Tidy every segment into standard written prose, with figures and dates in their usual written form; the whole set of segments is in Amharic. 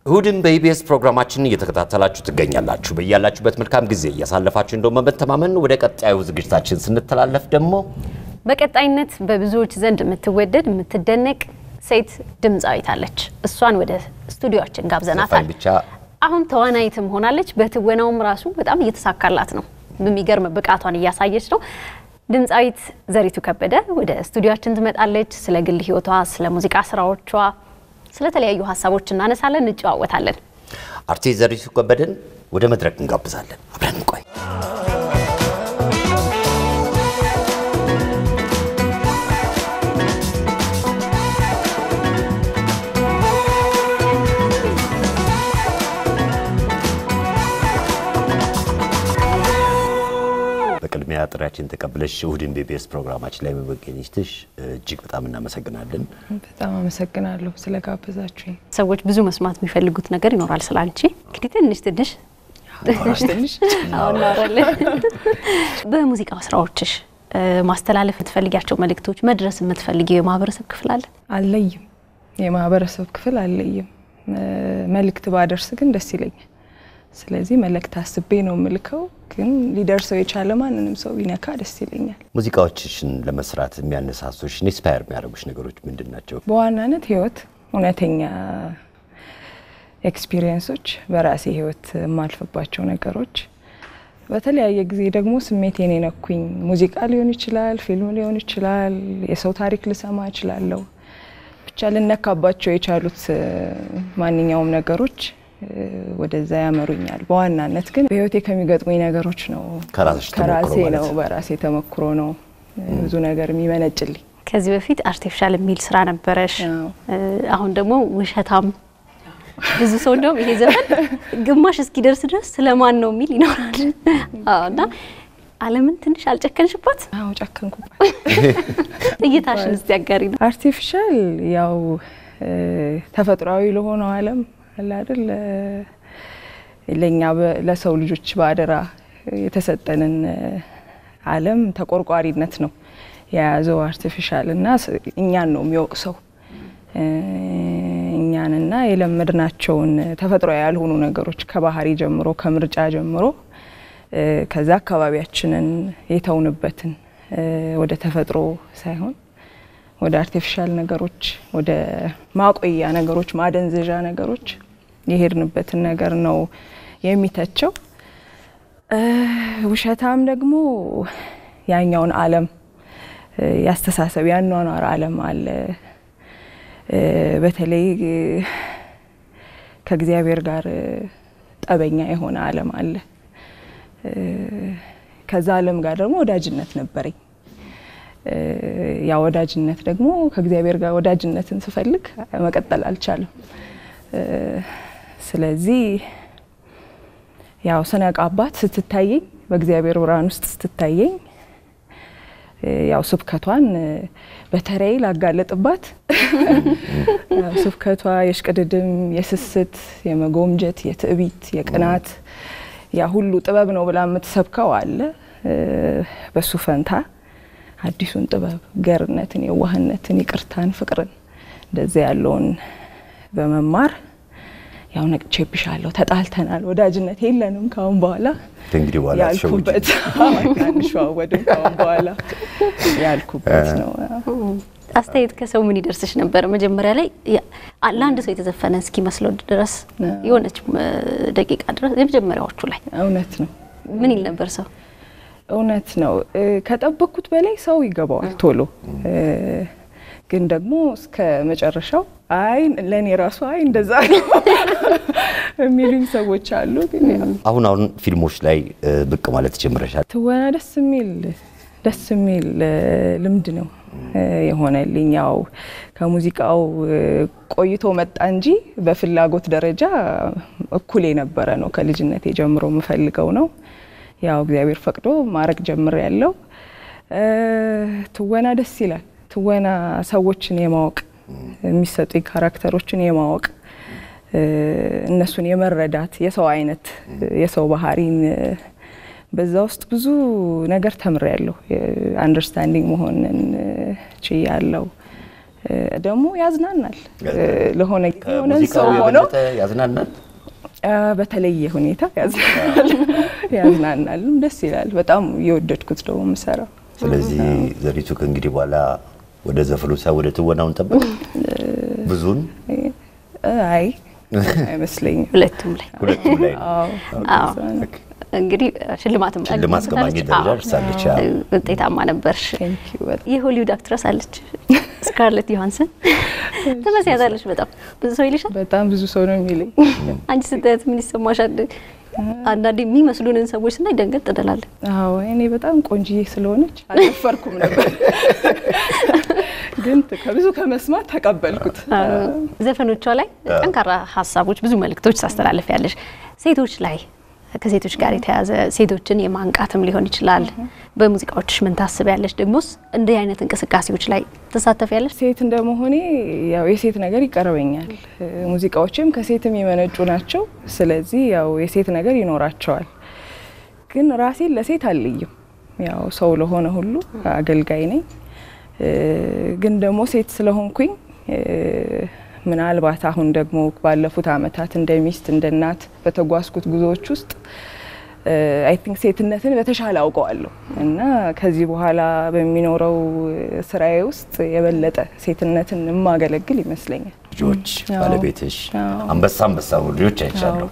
እሁድን በኢቢኤስ ፕሮግራማችን እየተከታተላችሁ ትገኛላችሁ። በእያላችሁበት መልካም ጊዜ እያሳለፋችሁ እንደሆነ በመተማመን ወደ ቀጣዩ ዝግጅታችን ስንተላለፍ ደግሞ በቀጣይነት በብዙዎች ዘንድ የምትወደድ የምትደነቅ ሴት ድምጻዊት አለች። እሷን ወደ ስቱዲዮአችን ጋብዘናታል። አሁን ተዋናይትም ሆናለች። በትወናውም ራሱ በጣም እየተሳካላት ነው። በሚገርም ብቃቷን እያሳየች ነው። ድምጻዊት ዘሪቱ ከበደ ወደ ስቱዲዮአችን ትመጣለች። ስለ ግል ህይወቷ፣ ስለ ሙዚቃ ስራዎቿ፣ ስለ ተለያዩ ሐሳቦች እናነሳለን፣ እንጫወታለን። አርቲስት ዘሪቱ ከበደን ወደ መድረክ እንጋብዛለን። አብረን እንቆይ። በቅድሚያ ጥሪያችን ተቀብለሽ እሁድን በኢቢኤስ ፕሮግራማችን ላይ በመገኘትሽ እጅግ በጣም እናመሰግናለን። በጣም አመሰግናለሁ ስለጋበዛችሁኝ። ሰዎች ብዙ መስማት የሚፈልጉት ነገር ይኖራል ስላንቺ። እንግዲህ ትንሽ አውናራለን። በሙዚቃ ስራዎችሽ ማስተላለፍ የምትፈልጊያቸው መልእክቶች፣ መድረስ የምትፈልጊው የማህበረሰብ ክፍል አለ? አለይም። የማህበረሰብ ክፍል አለይም። መልእክት ባደርስ ግን ደስ ይለኛል። ስለዚህ መልእክት አስቤ ነው መልከው፣ ግን ሊደርሰው የቻለ ማንንም ሰው ቢነካ ደስ ይለኛል። ሙዚቃዎችሽን ለመስራት የሚያነሳሱሽ ኢንስፓየር የሚያደርጉሽ ነገሮች ምንድናቸው? በዋናነት ህይወት፣ እውነተኛ ኤክስፒሪየንሶች፣ በራሴ ህይወት ማልፈባቸው ነገሮች፣ በተለያየ ጊዜ ደግሞ ስሜቴን የነኩኝ ሙዚቃ ሊሆን ይችላል፣ ፊልም ሊሆን ይችላል፣ የሰው ታሪክ ልሰማ እችላለሁ። ብቻ ልነካባቸው የቻሉት ማንኛውም ነገሮች ወደዛ ያመሩኛል። በዋናነት ግን በህይወቴ ከሚገጥሙኝ ነገሮች ነው፣ ከራሴ ነው፣ በራሴ ተመክሮ ነው ብዙ ነገር የሚመነጭልኝ። ከዚህ በፊት አርቲፊሻል የሚል ስራ ነበረሽ። አሁን ደግሞ ውሸታም። ብዙ ሰው እንደውም ይሄ ዘመን ግማሽ እስኪደርስ ድረስ ስለማን ነው የሚል ይኖራል። እና ዓለምን ትንሽ አልጨከንሽባት? አዎ ጨከንኩባት። እይታሽን እስቲ ያጋሪ ነው። አርቲፊሻል ያው ተፈጥሯዊ ለሆነው ዓለም አለ አይደል፣ ለኛ ለሰው ልጆች ባደራ የተሰጠንን ዓለም ተቆርቋሪነት ነው የያዘው አርቲፊሻል እና እኛን ነው የሚወቅሰው። እኛንና የለመድናቸውን ተፈጥሯዊ ያልሆኑ ነገሮች ከባህሪ ጀምሮ ከምርጫ ጀምሮ ከዛ አካባቢያችንን የተውንበትን ወደ ተፈጥሮ ሳይሆን ወደ አርቲፊሻል ነገሮች፣ ወደ ማቆያ ነገሮች፣ ማደንዘዣ ነገሮች የሄድንበትን ነገር ነው የሚተቸው። ውሸታም ደግሞ ያኛውን ዓለም ያስተሳሰብ ያኗኗር ዓለም አለ። በተለይ ከእግዚአብሔር ጋር ጠበኛ የሆነ ዓለም አለ። ከዛ ዓለም ጋር ደግሞ ወዳጅነት ነበረኝ። ያ ወዳጅነት ደግሞ ከእግዚአብሔር ጋር ወዳጅነትን ስፈልግ መቀጠል አልቻለም። ስለዚህ ያው ስነቃባት ስትታየኝ፣ በእግዚአብሔር ብርሃን ውስጥ ስትታየኝ ያው ስብከቷን በተለይ ላጋለጥባት ስብከቷ የሽቅድድም፣ የስስት፣ የመጎምጀት፣ የትዕቢት፣ የቅናት ያ ሁሉ ጥበብ ነው ብላ የምትሰብከው አለ። በሱ ፈንታ አዲሱን ጥበብ፣ ገርነትን፣ የዋህነትን፣ ይቅርታን፣ ፍቅርን እንደዚህ ያለውን በመማር ያው ነቅቼብሻለሁ፣ ተጣልተናል፣ ወዳጅነት የለንም ካሁን በኋላ እንግዲህ በኋላ ያልኩበት አንሽዋወድም ካሁን በኋላ ያልኩበት ነው። አስተያየት ከሰው ምን ይደርስሽ ነበር? መጀመሪያ ላይ ለአንድ ሰው የተዘፈነ እስኪመስለው ድረስ የሆነች ደቂቃ ድረስ የመጀመሪያዎቹ ላይ እውነት ነው ምን ይል ነበር ሰው? እውነት ነው ከጠበቅኩት በላይ ሰው ይገባዋል ቶሎ። ግን ደግሞ እስከ መጨረሻው አይ ለኔ ራሱ አይ እንደዛ የሚሉኝ ሰዎች አሉ። ግን አሁን ፊልሞች ላይ ብቅ ማለት ጀምረሻል። ትወና ደስ የሚል ልምድ ነው የሆነልኝ። ያው ከሙዚቃው ቆይቶ መጣ እንጂ በፍላጎት ደረጃ እኩል የነበረ ነው። ከልጅነቴ ጀምሮ የምፈልገው ነው። ያው እግዚአብሔር ፈቅዶ ማረግ ጀምሬያለሁ። ትወና ደስ ይላል። ትወና ሰዎችን የማወቅ የሚሰጡኝ ካራክተሮችን የማወቅ እነሱን የመረዳት የሰው አይነት የሰው ባህሪን በዛ ውስጥ ብዙ ነገር ተምሬያለሁ። አንደርስታንዲንግ መሆንን ችያለሁ። ደግሞ ያዝናናል ለሆነ ጊዜ ሆነን ሰው ሆኖ ያዝናናል በተለየ ሁኔታ ያዝናናል ደስ ይላል በጣም የወደድኩት ነው የምሰራው ስለዚህ ዘሪቱ ከእንግዲህ በኋላ ወደ ዘፈኑ ወደ ትወናውን ጠብቅ ብዙን አይ አይመስለኝም ሁለቱም ላይ አዎ እንግዲህ ሽልማትም ከማግኘት ደረጃ ደርሳለች ውጤታማ ነበርሽ የሆሊውድ አክትረስ አለች ስካርሌት ዮሐንሰን ተመሳሳለች በጣም ብዙ ሰው ይልሻል በጣም ብዙ ሰው ነው የሚለኝ አንቺ ስትት ምን ይሰማሻል አንዳንዴ የሚመስሉንን ሰዎች ስናይ ደንገጥ እንላለን አዎ እኔ በጣም ቆንጂዬ ስለሆነች አልፈርኩም ነበር ግን ከብዙ ከመስማት ተቀበልኩት ዘፈኖቿ ላይ ጠንካራ ሐሳቦች ብዙ መልእክቶች ታስተላልፊያለሽ ሴቶች ላይ ከሴቶች ጋር የተያዘ ሴቶችን የማንቃትም ሊሆን ይችላል በሙዚቃዎችሽ ምን ታስቢያለሽ ደግሞስ እንደ አይነት እንቅስቃሴዎች ላይ ተሳተፊያለሽ ሴት እንደመሆኔ ያው የሴት ነገር ይቀርበኛል ሙዚቃዎችም ከሴትም የመነጩ ናቸው ስለዚህ ያው የሴት ነገር ይኖራቸዋል ግን ራሴን ለሴት አልልይም ያው ሰው ለሆነ ሁሉ አገልጋይ ነኝ ግን ደግሞ ሴት ስለሆንኩኝ ምናልባት አሁን ደግሞ ባለፉት አመታት እንደሚስት እንደናት በተጓዝኩት ጉዞዎች ውስጥ አይ ቲንክ ሴትነትን በተሻለ አውቀዋለሁ እና ከዚህ በኋላ በሚኖረው ስራዬ ውስጥ የበለጠ ሴትነትን ማገለግል ይመስለኛል ልጆች ባለቤትሽ አንበሳ ልጆች አይቻለሁ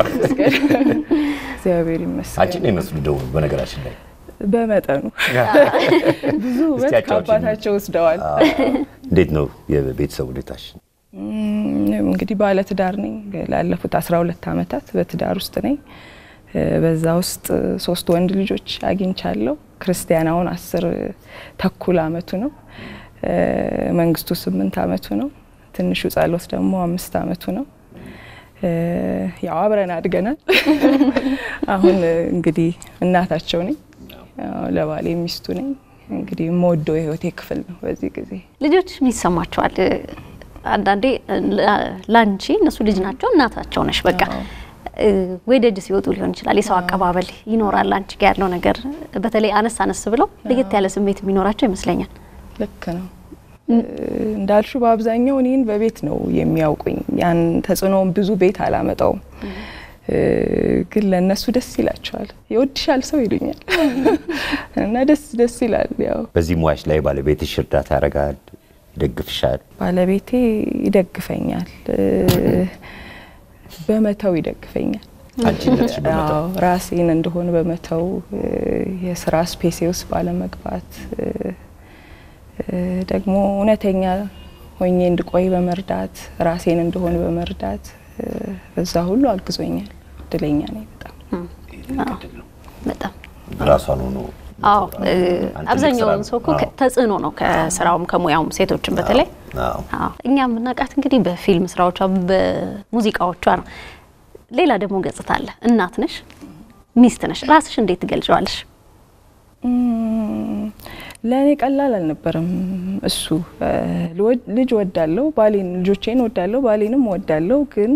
እግዚአብሔር ይመስገን አንቺ ነው መስሉደው በነገራችን ላይ በመጠኑ ብዙ በአባታቸው ወስደዋል እንዴት ነው የቤተሰብ ሁኔታሽ እንግዲህ ባለ ትዳር ነኝ ላለፉት 12 አመታት በትዳር ውስጥ ነኝ በዛ ውስጥ 3 ወንድ ልጆች አግኝቻለሁ ክርስቲያናውን 10 ተኩል አመቱ ነው መንግስቱ 8 አመቱ ነው ትንሹ ጻሎት ደግሞ 5 አመቱ ነው ያው አብረን አድገናል አሁን እንግዲህ እናታቸው ነኝ ለባሌ ሚስቱ ነኝ እንግዲህ ሞዶ የህይወቴ ክፍል ነው በዚህ ጊዜ ልጆች ምን ይሰማቸዋል አንዳንዴ ላንቺ እነሱ ልጅ ናቸው እናታቸው ነሽ በቃ ወደጅ ሲወጡ ሊሆን ይችላል የሰው አቀባበል ይኖራል አንቺ ጋር ያለው ነገር በተለይ አነስ ብለው ለየት ያለ ስሜት የሚኖራቸው ይመስለኛል ልክ ነው እንዳልሹ በአብዛኛው እኔን በቤት ነው የሚያውቁኝ ያን ተጽኖም ብዙ ቤት አላመጣው ግን ለነሱ ደስ ይላቸዋል ይወድሻል ሰው ይሉኛል እና ደስ ይላል ያው በዚህ ሙያሽ ላይ ባለቤትሽ እርዳታ ያደርጋል ይደግፍሻል ባለቤቴ ይደግፈኛል በመተው ይደግፈኛል አንቺነትሽ በመተው ራሴን እንደሆነ በመተው የስራ ስፔስ ውስጥ ባለመግባት ደግሞ እውነተኛ ሆኜ እንድቆይ በመርዳት ራሴን እንደሆነ በመርዳት በዛ ሁሉ አግዞኛል ድለኛ ነኝ በጣም ራሷን ሆኖ አዎ አብዛኛውን ሰው ተጽዕኖ ነው ከስራውም ከሙያውም ሴቶችን በተለይ አዎ እኛም እናቃት እንግዲህ በፊልም ስራዎቿ በሙዚቃዎቿ ነው ሌላ ደግሞ ገጽታ አለ እናት ነሽ ሚስት ነሽ ራስሽ እንዴት ትገልጫለሽ ለኔ ቀላል አልነበረም እሱ ልጅ ወዳለው ባሌን ልጆቼን ወዳለው ባሌንም ወዳለው ግን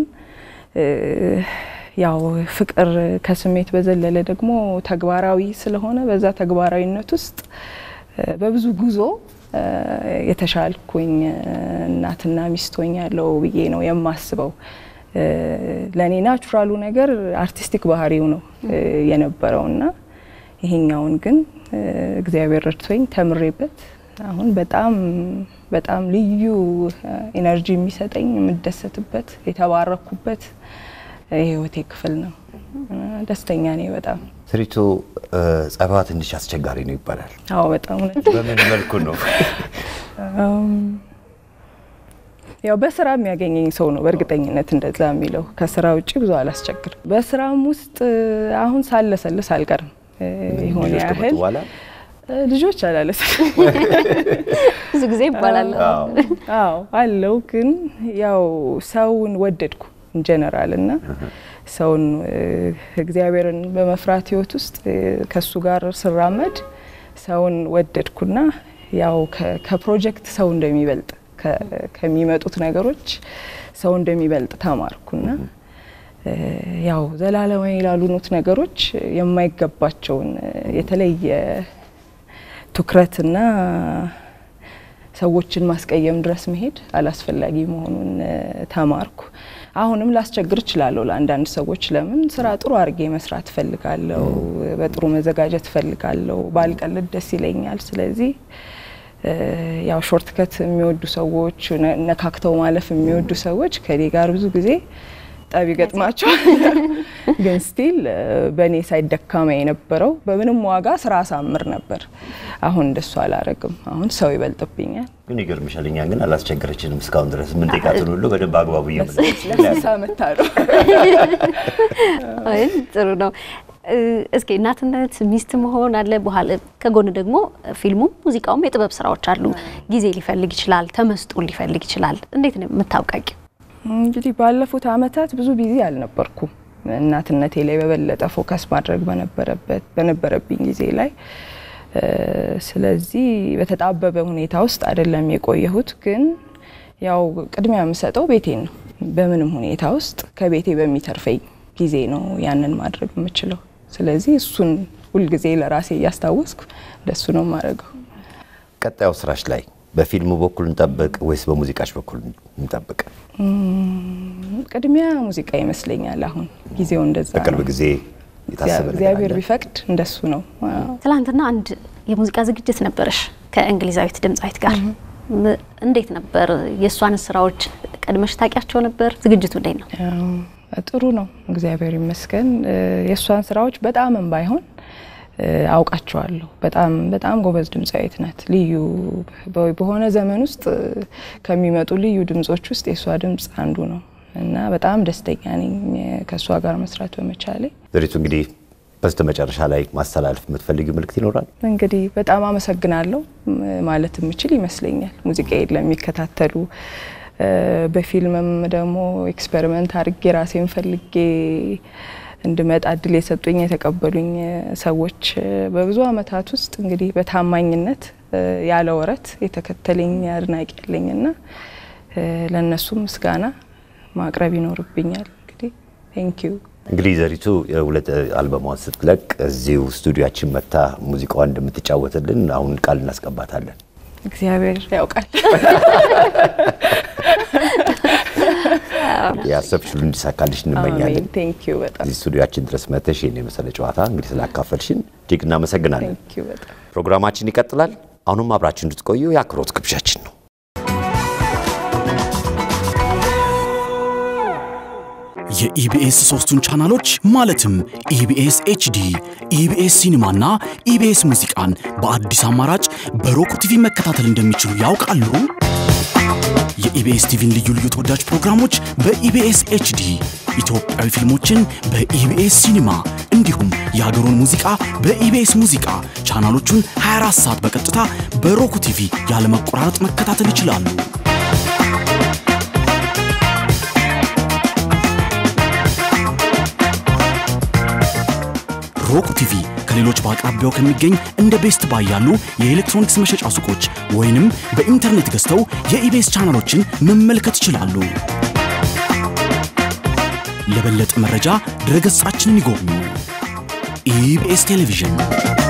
ያው ፍቅር ከስሜት በዘለለ ደግሞ ተግባራዊ ስለሆነ በዛ ተግባራዊነት ውስጥ በብዙ ጉዞ የተሻልኩኝ እናትና ሚስት ሆኛለሁ ብዬ ነው የማስበው ለኔ ናቹራሉ ነገር አርቲስቲክ ባህሪው ነው የነበረውና ይሄኛውን ግን እግዚአብሔር ረድቶኝ ተምሬበት አሁን በጣም ልዩ ኢነርጂ የሚሰጠኝ የምደሰትበት የተባረኩበት የህይወቴ ክፍል ነው ደስተኛ ነኝ በጣም ስሪቱ ጸባዋ ትንሽ አስቸጋሪ ነው ይባላል አዎ በጣም በምን መልኩ ነው ያው በስራ የሚያገኘኝ ሰው ነው በእርግጠኝነት እንደዛ የሚለው ከስራ ውጪ ብዙ አላስቸግርም በስራም ውስጥ አሁን ሳለሰልስ አልቀርም ይሆን ያህል ልጆች አላለስ ብዙ ጊዜ ይባላል አዎ አለው ግን ያው ሰውን ወደድኩ ጀነራል እና ሰውን እግዚአብሔርን በመፍራት ህይወት ውስጥ ከሱ ጋር ስራመድ ሰውን ወደድኩና ያው ከፕሮጀክት ሰው እንደሚበልጥ ከሚመጡት ነገሮች ሰው እንደሚበልጥ ተማርኩና ያው ዘላለማዊ ያሉኑት ነገሮች የማይገባቸውን የተለየ ትኩረትና ሰዎችን ማስቀየም ድረስ መሄድ አላስፈላጊ መሆኑን ተማርኩ አሁንም ላስቸግር ይችላል ለአንዳንድ ሰዎች ለምን ስራ ጥሩ አርጌ መስራት ፈልጋለሁ በጥሩ መዘጋጀት ፈልጋለሁ ባልቀልድ ደስ ይለኛል ስለዚህ ያው ሾርትከት የሚወዱ ሰዎች ነካክተው ማለፍ የሚወዱ ሰዎች ከኔ ጋር ብዙ ጊዜ ጣቢ ገጥማቸው ግን ስቲል በኔ ሳይደካማ የነበረው በምንም ዋጋ ስራ ሳምር ነበር አሁን እንደሱ አላረግም አሁን ሰው ይበልጥብኛል ግን ይገርምሻልኛ ግን አላስቸገረችንም እስካሁን ድረስ ምን ደቃቱን ሁሉ በደንብ አግባቡ ሳመታሩ አይ ጥሩ ነው እስኪ እናትነት ሚስት መሆን አለ በኋላ ከጎን ደግሞ ፊልሙ ሙዚቃውም የጥበብ ስራዎች አሉ ጊዜ ሊፈልግ ይችላል ተመስጦ ሊፈልግ ይችላል እንዴት ነው የምታውቃቂው እንግዲህ ባለፉት አመታት ብዙ ቢዚ አልነበርኩም እናትነቴ ላይ በበለጠ ፎከስ ማድረግ በነበረብኝ ጊዜ ላይ ስለዚህ በተጣበበ ሁኔታ ውስጥ አይደለም የቆየሁት ግን ያው ቅድሚያ የምሰጠው ቤቴን ነው በምንም ሁኔታ ውስጥ ከቤቴ በሚተርፈኝ ጊዜ ነው ያንን ማድረግ የምችለው ስለዚህ እሱን ሁሉ ጊዜ ለራሴ ያስታውስኩ ለሱ ነው ማረገው ቀጣዩ ስራሽ ላይ በፊልሙ በኩል እንጠብቅ ወይስ በሙዚቃሽ በኩል እንጠብቅ ቅድሚያ ሙዚቃ ይመስለኛል አሁን ጊዜው እንደዛ በቅርብ ጊዜ የታሰበ እግዚአብሔር ቢፈቅድ እንደሱ ነው ትላንትና አንድ የሙዚቃ ዝግጅት ነበርሽ ከእንግሊዛዊት ድምጻዊት ጋር እንዴት ነበር የሷን ስራዎች ቀድመሽ ታቂያቸው ነበር ዝግጅቱ እንዴት ነው ጥሩ ነው እግዚአብሔር ይመስገን የሷን ስራዎች በጣምም ባይሆን አውቃቸዋለሁ በጣም ጎበዝ ድምጻዊት ናት ልዩ በሆነ ዘመን ውስጥ ከሚመጡ ልዩ ድምጾች ውስጥ የሷ ድምጽ አንዱ ነው እና በጣም ደስተኛ ነኝ ከሷ ጋር መስራት በመቻሌ ዘሪቱ እንግዲህ በስተመጨረሻ ላይ ማስተላለፍ የምትፈልጊው መልእክት ይኖራል እንግዲህ በጣም አመሰግናለሁ ማለት የምችል ይመስለኛል ሙዚቃዬን ለሚከታተሉ በፊልምም ደግሞ ኤክስፐሪመንት አድርጌ ራሴን ፈልጌ እንድመጣ እድል የሰጡኝ የተቀበሉኝ ሰዎች በብዙ አመታት ውስጥ እንግዲህ በታማኝነት ያለ ወረት የተከተለኝ አድናቂ ያለኝና ለነሱ ምስጋና ማቅረብ ይኖርብኛል እንግዲህ ቴንክ ዩ እንግዲህ ዘሪቱ የሁለት አልበሟን ስትለቅ እዚሁ ስቱዲዮአችን መታ ሙዚቃዋን እንደምትጫወትልን አሁን ቃል እናስቀባታለን እግዚአብሔር ያውቃል ያሰብሽሉ እንዲሳካልሽ እንመኛለን ቴንክ ዩ በጣም ስቱዲዮአችን ድረስ መተሽ የኔ መሰለ ጨዋታ እንግዲህ ስላካፈልሽን እጅግ እናመሰግናለን ቴንክ ዩ በጣም ፕሮግራማችን ይቀጥላል አሁንም አብራችሁ እንድትቆዩ ያክብሮት ግብዣችን ነው የኢቢኤስ 3ቱን ቻናሎች ማለትም ኢቢኤስ ኤችዲ ኢቢኤስ ሲኒማና ኢቢኤስ ሙዚቃን በአዲስ አማራጭ በሮክ ቲቪ መከታተል እንደሚችሉ ያውቃሉ የኢቢኤስ ቲቪን ልዩ ልዩ ተወዳጅ ፕሮግራሞች በኢቢኤስ ኤችዲ ኢትዮጵያዊ ፊልሞችን በኢቢኤስ ሲኒማ እንዲሁም የሀገሩን ሙዚቃ በኢቢኤስ ሙዚቃ ቻናሎቹን 24 ሰዓት በቀጥታ በሮክ ቲቪ ያለ መቆራረጥ መከታተል ይችላሉ ሮክ ቲቪ ከሌሎች በአቅራቢያው ከሚገኝ እንደ ቤስት ባይ ያሉ የኤሌክትሮኒክስ መሸጫ ሱቆች ወይንም በኢንተርኔት ገዝተው የኢቢኤስ ቻናሎችን መመልከት ይችላሉ ለበለጠ መረጃ ድረገጻችንን ይጎብኙ ኢቢኤስ ቴሌቪዥን